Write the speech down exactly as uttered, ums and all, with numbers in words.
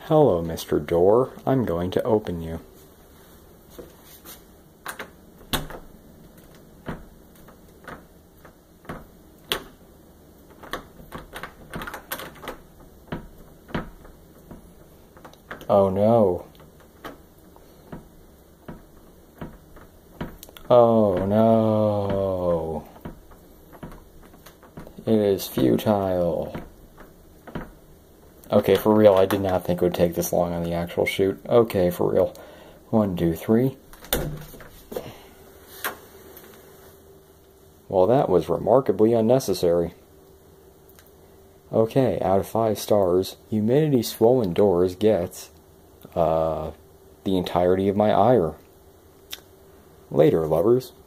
Hello, Mister Door. I'm going to open you. Oh no. Oh no. It is futile. Okay, for real, I did not think it would take this long on the actual shoot. Okay, for real. One, two, three. Well, that was remarkably unnecessary. Okay, out of five stars, Humidity-Swollen Doors gets uh, the entirety of my ire. Later, lovers.